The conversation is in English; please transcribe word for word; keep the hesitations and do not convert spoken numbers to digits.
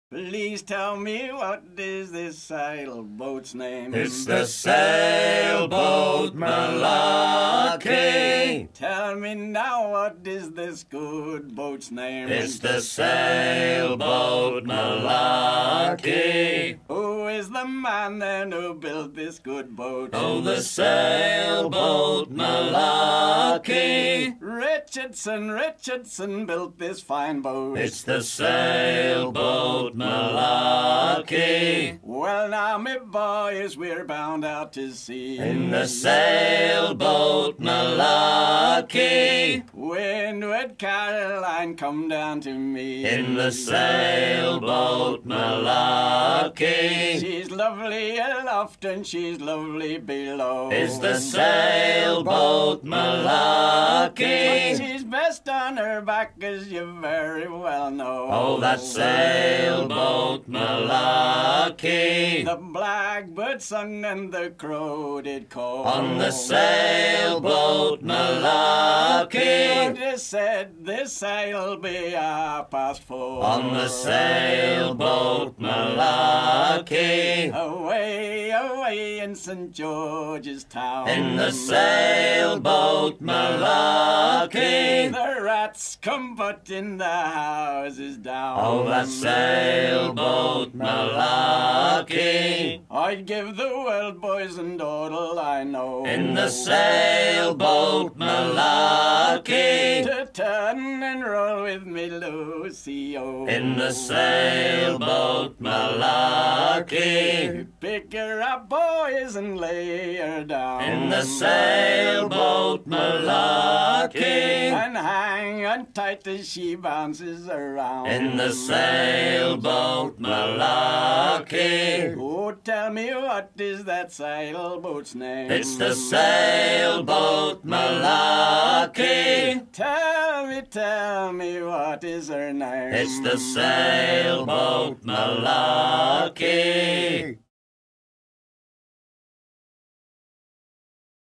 Please tell me, what is this sailboat's name? It's the Sailboat Malarkey. Tell me now, what is this good boat's name? It's the Sailboat Malarkey. Who is the man then who built this good boat? Oh, the Sailboat Malarkey. Richardson, Richardson built this fine boat. It's the Sailboat Malarkey. Well now, me boys, we're bound out to sea In the Sailboat Malarkey. Windward Caroline, come down to me In the Sailboat Malarkey. She's lovely aloft and she's lovely below. It's the Sailboat Malarkey. But she's best on her back, as you very well know. Oh, that Sailboat Malarkey. The blackbird sung and the crow did call On the Sailboat Malarkey. They said this sail'll be half past four. On the Sailboat Malarkey. Away, away in Saint George's Town. In the Sailboat Malarkey. The rats come butting the houses down. Oh, that Sailboat Malarkey. I'd give the world, boys, and all I know In the Sailboat Malarkey. to turn and roll with me, Lucy, oh. In the Sailboat Malarkey. Pick her up, boys, and lay her down. In the Sailboat Malarkey. And hang on tight as she bounces around. In the Sailboat Malarkey. Oh, tell me, what is that sailboat's name? It's the Sailboat Malarkey. Tell me, tell me, what is her name? It's the Sailboat Malarkey.